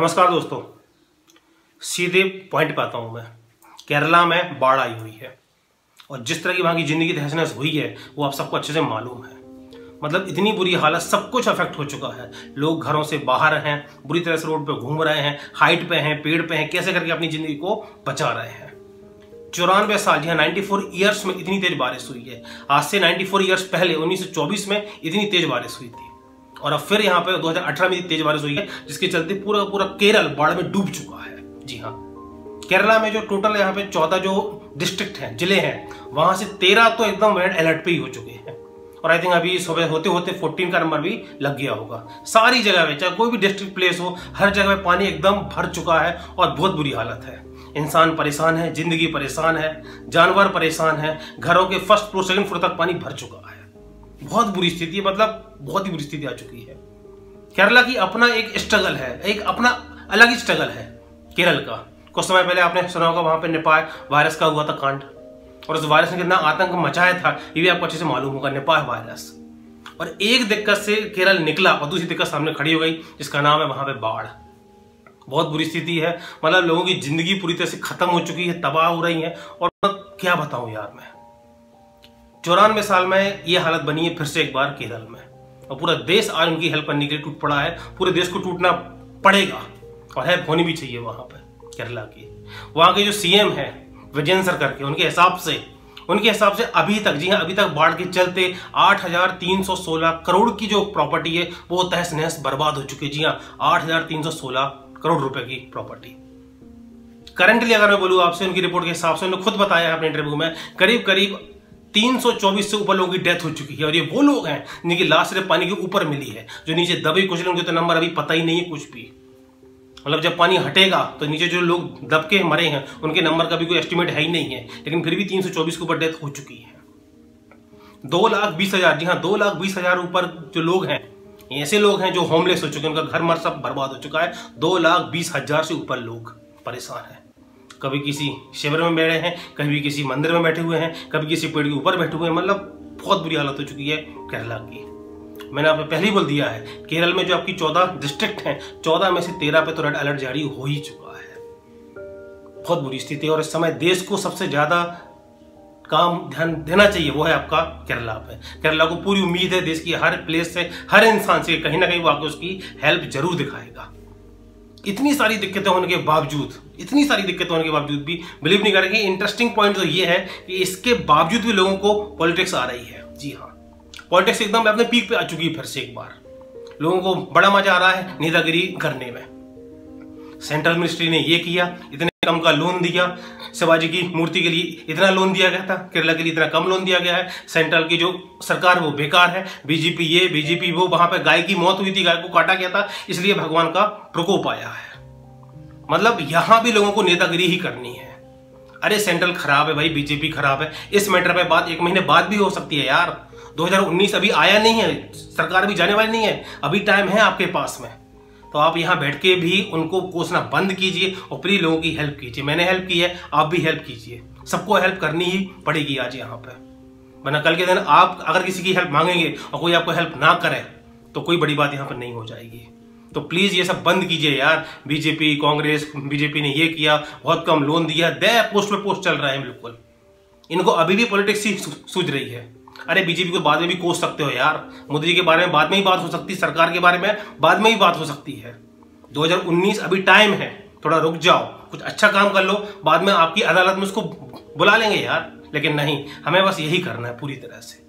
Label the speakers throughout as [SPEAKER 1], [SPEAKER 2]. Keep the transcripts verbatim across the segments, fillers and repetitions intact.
[SPEAKER 1] नमस्कार दोस्तों, सीधे पॉइंट पे आता हूं मैं। केरला में बाढ़ आई हुई है और जिस तरह की वहां की जिंदगी तहस नहस हुई है वो आप सबको अच्छे से मालूम है। मतलब इतनी बुरी हालत, सब कुछ अफेक्ट हो चुका है। लोग घरों से बाहर हैं, बुरी तरह से रोड पे घूम रहे हैं, हाइट पे हैं, पेड़ पे हैं, कैसे करके अपनी जिंदगी को बचा रहे हैं। चौरानवे साल, जी हाँ, चौरानवे ईयर्स में इतनी तेज बारिश हुई है। आज से चौरानवे ईयर्स पहले उन्नीस सौ चौबीस में इतनी तेज बारिश हुई थी और अब फिर यहाँ पे दो हज़ार अठारह में तेज बारिश हुई है, जिसके चलते पूरा पूरा केरल बाढ़ में डूब चुका है। जी हाँ, केरला में जो टोटल यहाँ पे चौदह जो डिस्ट्रिक्ट हैं, जिले हैं, वहां से तेरह तो एकदम रेड अलर्ट पे ही हो चुके हैं और आई थिंक अभी सुबह होते होते चौदह का नंबर भी लग गया होगा। सारी जगह में, चाहे कोई भी डिस्ट्रिक्ट प्लेस हो, हर जगह में पानी एकदम भर चुका है और बहुत बुरी हालत है। इंसान परेशान है, जिंदगी परेशान है, जानवर परेशान है, घरों के फर्स्ट फ्लोर सेकंड फ्लोर तक पानी भर चुका है। बहुत बुरी स्थिति है, मतलब बहुत ही बुरी स्थिति आ चुकी है। केरला की अपना एक स्ट्रगल है, एक अपना अलग ही स्ट्रगल है केरल का। कुछ समय पहले आपने सुना होगा वहां पे निपाह वायरस का हुआ था कांड, और उस वायरस ने कितना आतंक मचाया था ये भी आपको अच्छे से मालूम होगा, निपाह वायरस। और एक दिक्कत से केरल निकला और दूसरी दिक्कत सामने खड़ी हो गई, जिसका नाम है वहां पे बाढ़। बहुत बुरी स्थिति है, मतलब लोगों की जिंदगी पूरी तरह से खत्म हो चुकी है, तबाह हो रही है। और क्या बताऊं यार, मैं चौरानवे साल में ये हालत बनी है फिर से एक बार केरल में, और पूरा देश आज उनकी हेल्प करने के लिए टूट पड़ा है। पूरे देश को टूटना पड़ेगा और हेल्प होनी भी चाहिए वहां पे केरला की। वहां के जो सीएम है विजय सरकार के, उनके हिसाब से उनके हिसाब से अभी तक, जी हाँ, अभी तक बाढ़ के चलते आठ हजार तीन सौ सोलह करोड़ की जो प्रॉपर्टी है वो तहस नहस बर्बाद हो चुकी है। जी हाँ, आठ हजार तीन सौ सोलह करोड़ रुपए की प्रॉपर्टी। करंटली अगर मैं बोलूं आपसे, उनकी रिपोर्ट के हिसाब से, उन्होंने खुद बताया है अपने इंटरव्यू में, करीब करीब तीन सौ चौबीस से ऊपर लोगों की डेथ हो चुकी है। और ये वो लोग हैं जिनकी लाश सिर्फ पानी के ऊपर मिली है, जो नीचे दबे कुछ लोगों के तो नंबर अभी पता ही नहीं है कुछ भी। मतलब जब पानी हटेगा तो नीचे जो लोग दब के मरे हैं उनके नंबर का भी कोई एस्टिमेट है ही नहीं है, लेकिन फिर भी तीन सौ चौबीस के ऊपर डेथ हो चुकी है। दो लाख बीस हजार, जी हाँ, दो लाख बीस हजार ऊपर जो लोग हैं, ऐसे लोग हैं जो होमलेस हो चुके हैं, उनका घर मर सब बर्बाद हो चुका है। दो लाख बीस हजार से ऊपर लोग परेशान हैं। कभी किसी शिविर में बैठे हैं, कभी किसी मंदिर में बैठे हुए हैं, कभी किसी पेड़ के ऊपर बैठे हुए हैं। मतलब बहुत बुरी हालत हो चुकी है केरला की। मैंने आपको पहले ही बोल दिया है, केरल में जो आपकी चौदह डिस्ट्रिक्ट हैं, चौदह में से तेरह पे तो रेड अलर्ट जारी हो ही चुका है। बहुत बुरी स्थिति है और इस समय देश को सबसे ज्यादा काम ध्यान देना चाहिए वो है आपका केरला पे। केरला को पूरी उम्मीद है देश की हर प्लेस से, हर इंसान से, कहीं ना कहीं वो आके उसकी हेल्प जरूर दिखाएगा। इतनी सारी दिक्कतें होने के बावजूद इतनी सारी दिक्कतें होने के बावजूद भी बिलीव नहीं करेंगे। इंटरेस्टिंग पॉइंट तो ये है कि इसके बावजूद भी लोगों को पॉलिटिक्स आ रही है। जी हाँ, पॉलिटिक्स एकदम अपने पीक पे आ चुकी है फिर से एक बार। लोगों को बड़ा मजा आ रहा है नेतागिरी करने में। सेंट्रल मिनिस्ट्री ने ये किया, इतने कम का लोन दिया, शिवाजी की मूर्ति के लिए इतना लोन दिया गया था, केरला के लिए इतना कम लोन दिया गया है। सेंट्रल की जो सरकार वो बेकार है, बीजेपी ये बीजेपी वो। वहां पे गाय की मौत हुई थी, गाय को काटा गया था, इसलिए भगवान का प्रकोप आया है। मतलब यहां भी लोगों को नेतागिरी ही करनी है। अरे सेंट्रल खराब है भाई, बीजेपी खराब है, इस मैटर पे बात एक महीने बाद भी हो सकती है यार। दो हज़ार उन्नीस अभी आया नहीं है, सरकार भी जाने वाली नहीं है, अभी टाइम है आपके पास में। तो आप यहां बैठ के भी उनको कोसना बंद कीजिए और प्लीज लोगों की हेल्प कीजिए। मैंने हेल्प की है, आप भी हेल्प कीजिए। सबको हेल्प करनी ही पड़ेगी आज यहाँ पे, वरना कल के दिन आप अगर किसी की हेल्प मांगेंगे और कोई आपको हेल्प ना करे तो कोई बड़ी बात यहाँ पर नहीं हो जाएगी। तो प्लीज ये सब बंद कीजिए यार। बीजेपी, कांग्रेस, बीजेपी ने ये किया, बहुत कम लोन दिया, दे पोस्ट पे पोस्ट चल रहा है। बिल्कुल इनको अभी भी पॉलिटिक्स ही सूझ रही है। अरे बीजेपी को बाद में भी कोस सकते हो यार, मोदी जी के बारे में बाद में ही बात हो सकती है, सरकार के बारे में बाद में ही बात हो सकती है। दो हज़ार उन्नीस अभी टाइम है, थोड़ा रुक जाओ, कुछ अच्छा काम कर लो, बाद में आपकी अदालत में उसको बुला लेंगे यार। लेकिन नहीं, हमें बस यही करना है पूरी तरह से।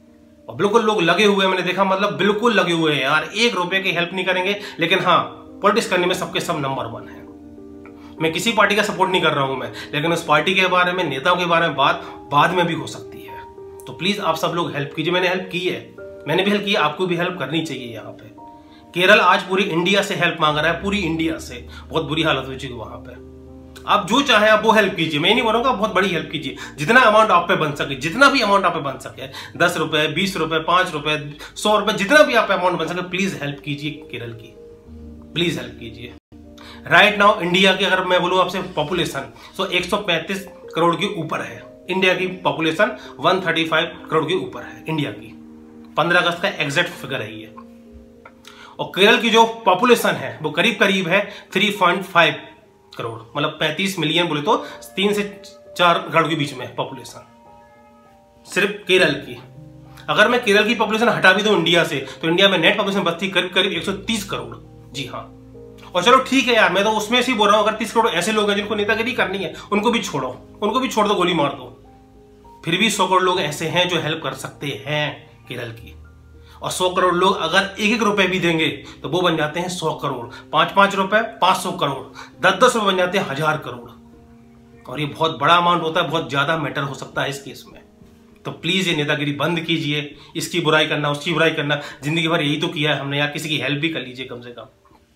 [SPEAKER 1] और बिल्कुल लोग लगे हुए हैं, मैंने देखा, मतलब बिल्कुल लगे हुए हैं यार। एक रुपए की हेल्प नहीं करेंगे, लेकिन हाँ, पॉलिटिक्स करने में सबके सब नंबर वन है। मैं किसी पार्टी का सपोर्ट नहीं कर रहा हूं मैं, लेकिन उस पार्टी के बारे में, नेताओं के बारे में बात बाद में भी हो सकती है। तो प्लीज आप सब लोग हेल्प कीजिए। मैंने हेल्प की है, मैंने भी हेल्प की, आपको भी हेल्प करनी चाहिए। यहाँ पे केरल आज पूरी इंडिया से हेल्प मांग रहा है, पूरी इंडिया से। बहुत बुरी हालत हो चुकी है वहां पे। आप जो चाहे आप वो हेल्प कीजिए, मैं नहीं बोलूंगा बहुत बड़ी हेल्प कीजिए, जितना अमाउंट आप पे बन सके, जितना भी अमाउंट आप पे बन सके, दस रुपए, बीस रुपए, पांच रुपए, सौ रुपए, जितना भी आप पे अमाउंट बन सके, प्लीज हेल्प कीजिए केरल की, प्लीज हेल्प कीजिए। राइट नाउ इंडिया की अगर मैं बोलूं आपसे पॉपुलेशन, सो एक सौ पैंतीस करोड़ के ऊपर है इंडिया की पॉपुलेशन, एक सौ पैंतीस करोड़ के ऊपर है इंडिया की। पंद्रह अगस्त का एग्जैक्ट फिगर है ये। और केरल की जो पॉपुलेशन है वो करीब करीब है थ्री पॉइंट फाइव करोड़, मतलब पैंतीस मिलियन बोले तो तीन से चार करोड़ के बीच में पॉपुलेशन सिर्फ केरल की। अगर मैं केरल की पॉपुलेशन हटा भी दूं इंडिया से, तो इंडिया में नेट पॉपुलेशन बचती करीब करीब एक सौ तीस करोड़। जी हाँ, और चलो ठीक है यार, मैं तो उसमें से बोल रहा हूं, अगर तीस करोड़ ऐसे लोग हैं जिनको नेतागिरी करनी है, उनको भी छोड़ो, उनको भी छोड़ दो, गोली मार दो। फिर भी सौ करोड़ लोग ऐसे हैं जो हेल्प कर सकते हैं केरल की, और सौ करोड़ लोग अगर एक एक रुपए भी देंगे तो वो बन जाते हैं सौ करोड़, पांच पांच रुपए पांच सौ करोड़, दस दस रुपए बन जाते हैं हजार करोड़, और ये बहुत बड़ा अमाउंट होता है, बहुत ज्यादा मैटर हो सकता है इस केस में। तो प्लीज ये नेतागिरी बंद कीजिए, इसकी बुराई करना उसकी बुराई करना, जिंदगी भर यही तो किया है हमने यार, किसी की हेल्प भी कर लीजिए कम से कम।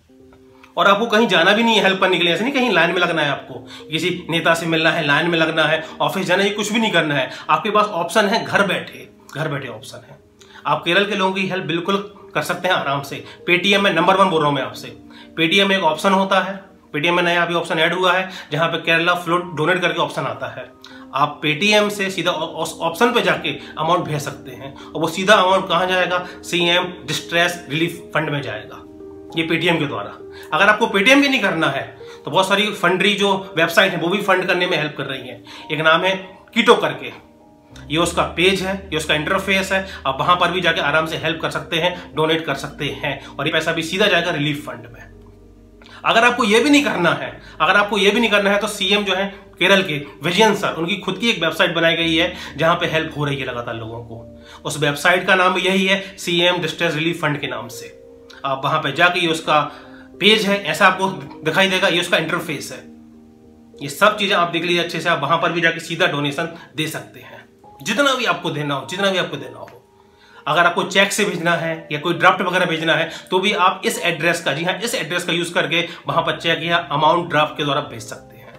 [SPEAKER 1] और आपको कहीं जाना भी नहीं है हेल्प करने के लिए, ऐसे नहीं कहीं लाइन में लगना है, आपको किसी नेता से मिलना है, लाइन में लगना है, ऑफिस जाना है, कुछ भी नहीं करना है। आपके पास ऑप्शन है, घर बैठे घर बैठे ऑप्शन है। आप केरल के लोगों की हेल्प बिल्कुल कर सकते हैं आराम से। पेटीएम में नंबर वन बोल रहा हूं मैं आपसे, पेटीएम में एक ऑप्शन होता है, पेटीएम में नया अभी ऑप्शन ऐड हुआ है जहां पे केरला फ्लोट डोनेट करके ऑप्शन आता है। आप पेटीएम से सीधा ऑप्शन पे जाके अमाउंट भेज सकते हैं, और वो सीधा अमाउंट कहां जाएगा, सीएम डिस्ट्रेस रिलीफ फंड में जाएगा, ये पेटीएम के द्वारा। अगर आपको पेटीएम भी नहीं करना है तो बहुत सारी फंडरी जो वेबसाइट है वो भी फंड करने में हेल्प कर रही है। एक नाम है कीटो करके, ये उसका पेज है, ये उसका इंटरफेस है, आप वहां पर भी जाके आराम से हेल्प कर सकते हैं, डोनेट कर सकते हैं, और ये पैसा भी सीधा जाएगा रिलीफ फंड में। अगर आपको ये भी नहीं करना है अगर आपको ये भी नहीं करना है तो सीएम जो है केरल के विजयन सर, उनकी खुद की एक वेबसाइट बनाई गई है जहां पे हेल्प हो रही है लगातार लोगों को। उस वेबसाइट का नाम यही है, सीएम डिस्ट्रेस रिलीफ फंड के नाम से। आप वहां पे जाके, ये उसका पेज है, ऐसा आपको दिखाई देगा, ये उसका इंटरफेस है, ये सब चीजें आप देख लीजिए अच्छे से। आप वहां पर भी जाके सीधा डोनेशन दे सकते हैं, जितना भी आपको देना हो, जितना भी आपको देना हो। अगर आपको चेक से भेजना है या कोई ड्राफ्ट वगैरह भेजना है तो भी आप इस एड्रेस का, जी हाँ, इस एड्रेस का यूज करके वहां पर चेक या अमाउंट ड्राफ्ट के द्वारा भेज सकते हैं।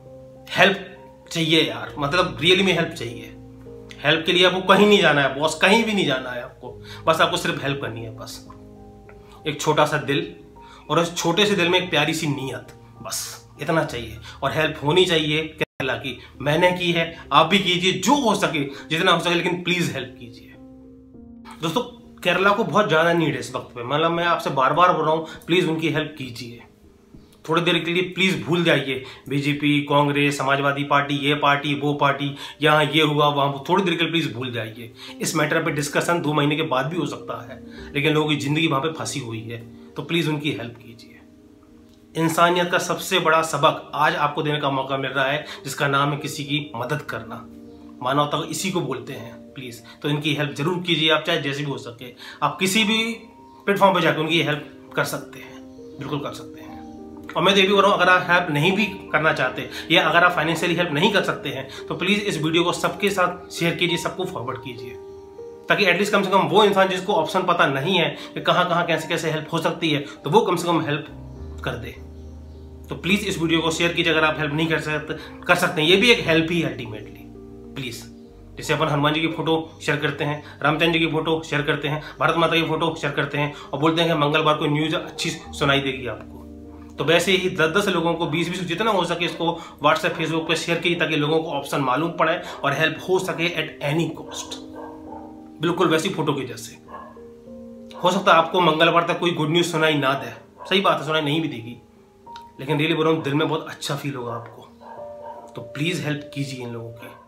[SPEAKER 1] हेल्प चाहिए यार, मतलब रियली में हेल्प चाहिए। हेल्प के लिए आपको कहीं नहीं जाना है बॉस, कहीं भी नहीं जाना है आपको, बस आपको सिर्फ हेल्प करनी है। बस एक छोटा सा दिल, और उस छोटे से दिल में एक प्यारी सी नीयत, बस इतना चाहिए। और हेल्प होनी चाहिए केरला की, मैंने की है, आप भी कीजिए, जो हो सके, जितना हो सके, लेकिन प्लीज हेल्प कीजिए। दोस्तों केरला को बहुत ज्यादा नीड है इस वक्त पे, मतलब मैं आपसे बार बार बोल रहा हूं, प्लीज उनकी हेल्प कीजिए। थोड़ी देर के लिए प्लीज भूल जाइए बीजेपी, कांग्रेस, समाजवादी पार्टी, ये पार्टी वो पार्टी, यहाँ ये हुआ वहां, थोड़ी देर के लिए प्लीज भूल जाइए। इस मैटर पे डिस्कशन दो महीने के बाद भी हो सकता है, लेकिन लोगों की जिंदगी वहां पे फंसी हुई है, तो प्लीज उनकी हेल्प कीजिए। इंसानियत का सबसे बड़ा सबक आज आपको देने का मौका मिल रहा है, जिसका नाम है किसी की मदद करना। मानवता इसी को बोलते हैं प्लीज, तो इनकी हेल्प जरूर कीजिए आप, चाहे जैसे भी हो सके। आप किसी भी प्लेटफॉर्म पर जाकर उनकी हेल्प कर सकते हैं, बिल्कुल कर सकते हैं। और मैं तो ये भी बोल रहा हूँ, अगर आप हेल्प नहीं भी करना चाहते या अगर आप फाइनेंशियली हेल्प नहीं कर सकते हैं तो प्लीज इस वीडियो को सबके साथ शेयर कीजिए, सबको फॉरवर्ड कीजिए, ताकि एटलीस्ट कम से कम वो इंसान जिसको ऑप्शन पता नहीं है कि कहाँ कहाँ कैसे कैसे हेल्प हो सकती है, तो वो कम से कम हेल्प कर दे। तो प्लीज इस वीडियो को शेयर कीजिए अगर आप हेल्प नहीं कर सकते कर सकते हैं, ये भी एक हेल्प ही है अल्टीमेटली। प्लीज, जैसे अपन हनुमान जी की फोटो शेयर करते हैं, रामचंद्र जी की फोटो शेयर करते हैं, भारत माता की फोटो शेयर करते हैं, और बोलते हैं कि मंगलवार को न्यूज अच्छी सुनाई देगी आपको, तो वैसे ही दस दस लोगों को, बीस बीस, जितना हो सके इसको व्हाट्सएप फेसबुक पे शेयर कीजिए, ताकि लोगों को ऑप्शन मालूम पड़े और हेल्प हो सके एट एनी कॉस्ट। बिल्कुल वैसी फोटो की जैसे। हो सकता है आपको मंगलवार तक कोई गुड न्यूज सुनाई ना दे, सही बात है, सुनाई नहीं भी देगी, लेकिन रियली बोल रहा हूँ, दिल में बहुत अच्छा फील होगा आपको। तो प्लीज हेल्प कीजिए इन लोगों की।